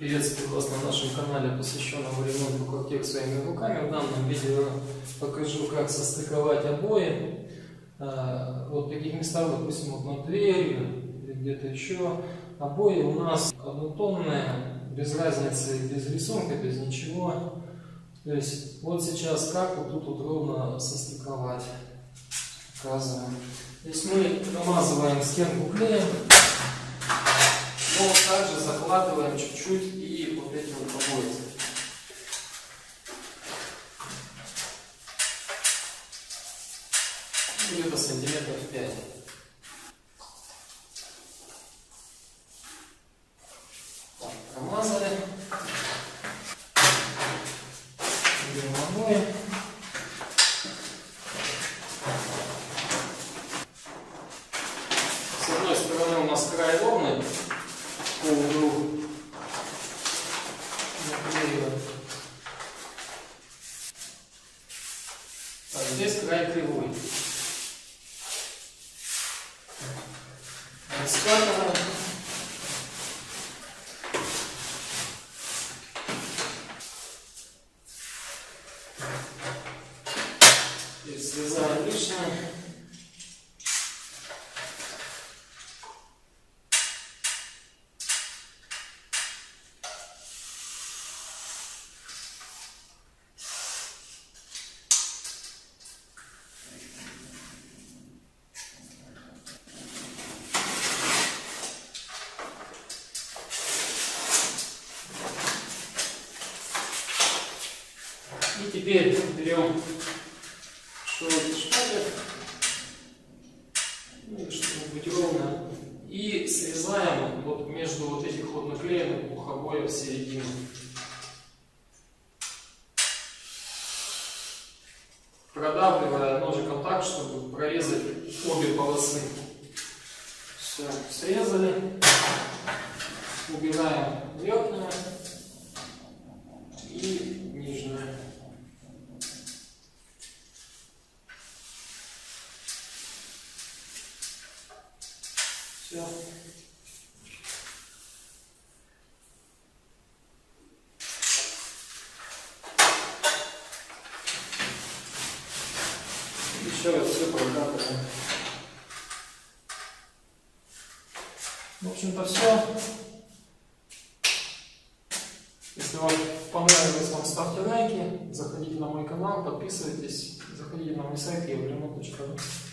Приветствую вас на нашем канале, посвященном ремонту квартир своими руками. В данном видео покажу, как состыковать обои. Вот в таких местах, допустим, вот над дверью или где-то еще. Обои у нас однотонные, без разницы, без рисунка, без ничего. То есть вот сейчас как вот тут вот ровно состыковать. Показываем. Здесь мы намазываем стенку клеем. Но также закладываем чуть-чуть и вот эти вот обои. Где-то сантиметров 5. Так, промазали. Берем обои. С одной стороны у нас край ровный. По углу наклеиваем. Так, здесь край кривой. Раскатываем. И срезаем лишнее. И теперь берем широкий шпатель, чтобы быть ровно, и срезаем вот между вот этих вот наклеенных двух обоев в середину. Продавливая ножиком так, чтобы прорезать обе полосы. Все, срезали, убираем верхнюю и нижнюю. Все. Еще раз все прокатываем. В общем-то все. Если вам понравилось, ставьте лайки, заходите на мой канал, подписывайтесь, заходите на мой сайт evremonт.ru.